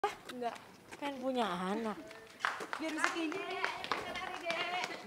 Enggak. Pengen punya anak. Biar bisa kayak gini.